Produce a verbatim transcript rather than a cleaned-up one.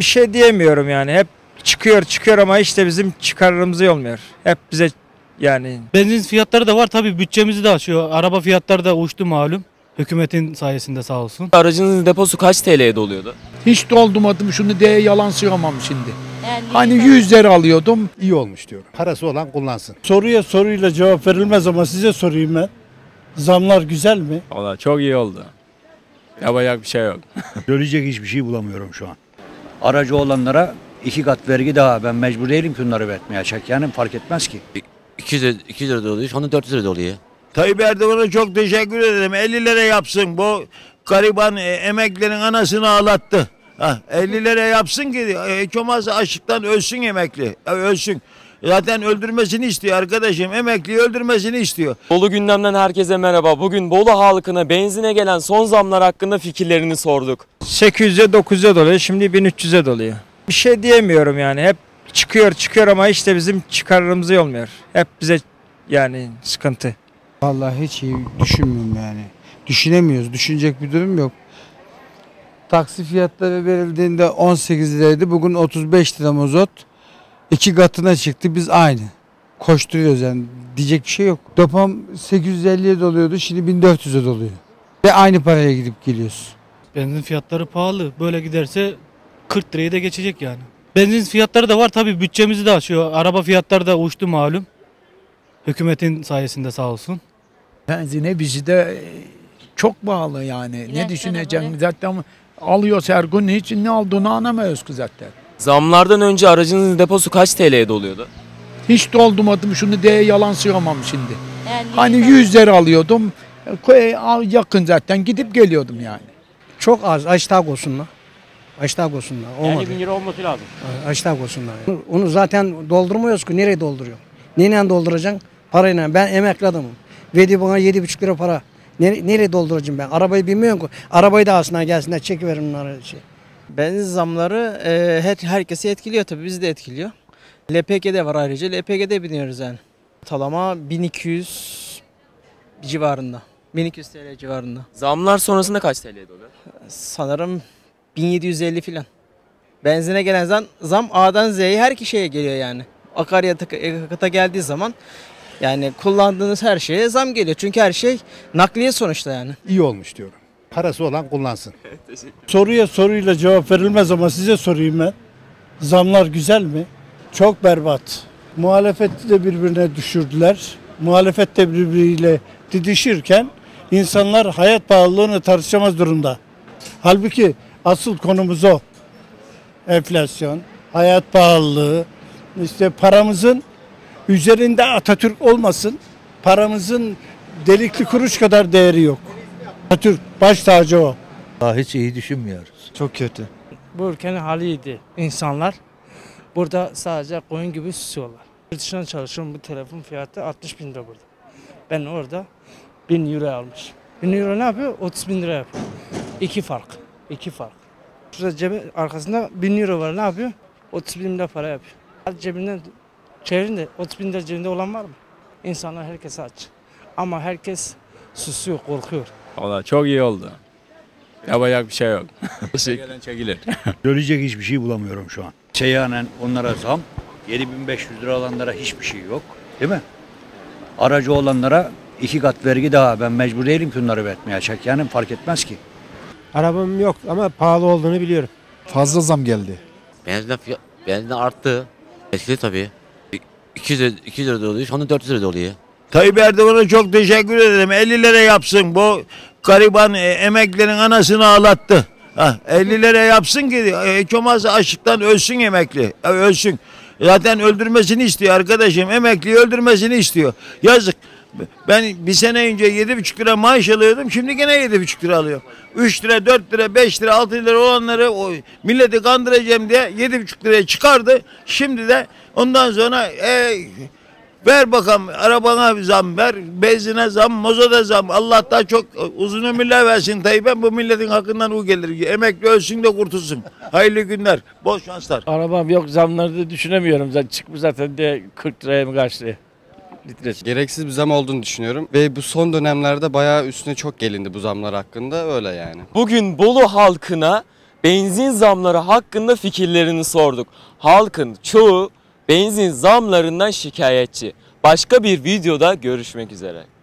Bir şey diyemiyorum yani. Hep çıkıyor çıkıyor ama işte bizim çıkarlarımızı olmuyor. Hep bize yani. Benzin fiyatları da var tabii, bütçemizi de aşıyor. Araba fiyatları da uçtu malum. Hükümetin sayesinde sağ olsun. Aracınızın deposu kaç T L'ye doluyordu? Hiç doldurmadım, şunu diye yalan söylemem şimdi. Yani Hani yüz lira alıyordum. İyi olmuş diyorum. Parası olan kullansın. Soruya soruyla cevap verilmez ama size sorayım ben. Zamlar güzel mi? Valla çok iyi oldu. Yapacak bir şey yok. Söyleyecek hiçbir şey bulamıyorum şu an. Aracı olanlara iki kat vergi daha. Ben mecbur değilim ki onları vermeye. Çekyanım fark etmez ki. iki yüz lira oluyor, şu anda dört yüz lira oluyor. Tayyip Erdoğan'a çok teşekkür ederim. elli lira yapsın. Bu gariban e, emeklilerin anasını ağlattı. Ha, elli lira yapsın ki e, hiç olmazsa açlıktan ölsün emekli. E, ölsün. Zaten öldürmesini istiyor arkadaşım. Emekliyi öldürmesini istiyor. Bolu gündemden herkese merhaba. Bugün Bolu halkına benzine gelen son zamlar hakkında fikirlerini sorduk. sekiz yüze dokuz yüze doluyor. Şimdi bin üç yüze doluyor. Bir şey diyemiyorum yani. Hep çıkıyor çıkıyor ama işte bizim çıkarlarımızı olmuyor. Hep bize yani sıkıntı. Vallahi hiç iyi düşünmüyorum yani. Düşünemiyoruz. Düşünecek bir durum yok. Taksi fiyatları verildiğinde on sekiz liraydı. Bugün otuz beş lira mazot. İki katına çıktı. Biz aynı. Koşturuyoruz yani. Diyecek bir şey yok. Dopam sekiz yüz elliye doluyordu. Şimdi bin dört yüze doluyor. Ve aynı paraya gidip geliyoruz. Benzin fiyatları pahalı. Böyle giderse kırk lirayı da geçecek yani. Benzin fiyatları da var tabii, bütçemizi de aşıyor. Araba fiyatları da uçtu malum. Hükümetin sayesinde sağ olsun. Benzine bizi de çok bağlı yani. İlaçlara Ne düşüneceğim zaten alıyoruz her gün, hiç ne olduğunu anlamıyoruz ki zaten. Zamlardan önce aracınızın deposu kaç T L'ye doluyordu? Hiç doldurmadım, şunu diye yalan söylemem şimdi. Yani Hani yüz lira alıyordum. E, al- yakın zaten gidip geliyordum yani. Çok az. Açtak olsunlar. Açtak olsunlar. Olmadı. elli bin lira olması lazım. Açtak olsunlar. Onu zaten doldurmuyoruz ki. Nereye dolduruyor? Neyle dolduracaksın? Parayla. Ben emekli adamım. Verdi bana yedi buçuk lira para. Nereye, nereye dolduracağım ben? Arabayı bilmiyorum ki. Arabayı da alsınlar, gelsinler, çekiverin onları. Şey. Benzin zamları e, her, herkesi etkiliyor tabii, bizi de etkiliyor. L P G'de var ayrıca, L P G'de biniyoruz yani. Ortalama bin iki yüz civarında, bin iki yüz T L civarında. Zamlar sonrasında kaç T L'ye doluyor? Sanırım bin yedi yüz elli filan. Benzine gelen zam, zam A'dan Z'ye her şeye geliyor yani. Akaryakıta geldiği zaman yani kullandığınız her şeye zam geliyor. Çünkü her şey nakliye sonuçta yani. İyi olmuş diyorum. Parası olan kullansın. Soruya soruyla cevap verilmez ama size sorayım ben. Zamlar güzel mi? Çok berbat. Muhalefeti de birbirine düşürdüler. Muhalefet de birbiriyle didişirken insanlar hayat pahalılığını tartışamaz durumda. Halbuki asıl konumuz o. Enflasyon, hayat pahalılığı, işte paramızın üzerinde Atatürk olmasın, paramızın delikli kuruş kadar değeri yok. Atatürk baş tacı o. Daha hiç iyi düşünmüyoruz. Çok kötü. Bu ülkenin haliydi. İnsanlar burada sadece koyun gibi susuyorlar. Yurt dışından çalışıyorum, bu telefon fiyatı altmış bin lira burada. Ben orada bin euro almış. bin euro ne yapıyor? otuz bin lira yapıyor. İki fark. İki fark. Şurada cebin arkasında bin euro var, ne yapıyor? otuz bin lira para yapıyor. Hadi cebinden çevirin de otuz bin lira cebinde olan var mı? İnsanlar herkes aç. Ama herkes susuyor, korkuyor. Valla çok iyi oldu. Yapacak bir şey yok. Gelen çekilir. Söyleyecek hiçbir şey bulamıyorum şu an. Seyyanen onlara zam. yedi bin beş yüz lira alanlara hiçbir şey yok. Değil mi? Aracı olanlara iki kat vergi daha. Ben mecbur değilim ki onları vermeye. Çekyanım fark etmez ki. Arabam yok ama pahalı olduğunu biliyorum. Fazla zam geldi. Benzin, fiyat, benzin arttı. Etkili tabii. iki yüz, iki yüz lira oluyor, şu anda dört yüz lira oluyor. Tayyip Erdoğan'a çok teşekkür ederim. elli lira yapsın. Bu gariban e, emeklilerin anasını ağlattı. Ha, elli lira yapsın ki e, hiç olmazsa açlıktan ölsün emekli. E, ölsün. Zaten öldürmesini istiyor arkadaşım. Emekliyi öldürmesini istiyor. Yazık. Ben bir sene önce yedi buçuk lira maaş alıyordum. Şimdi gene yedi buçuk lira alıyorum. üç lira, dört lira, beş lira, altı lira olanları o, milleti kandıracağım diye yedi buçuk liraya çıkardı. Şimdi de ondan sonra e, ver bakalım, arabana zam ver, benzine zam, mazota zam. Allah daha çok uzun ömürler versin Tayyip'e, bu milletin hakkından o gelir. Emekli ölsün de kurtulsun. Hayırlı günler, bol şanslar. Arabam yok, zamları da düşünemiyorum. Zaten çıkmış zaten de kırk liraya mı kaç liraya? Litresi. Gereksiz bir zam olduğunu düşünüyorum ve bu son dönemlerde bayağı üstüne çok gelindi bu zamlar hakkında, öyle yani. Bugün Bolu halkına benzin zamları hakkında fikirlerini sorduk. Halkın çoğu benzin zamlarından şikayetçi. Başka bir videoda görüşmek üzere.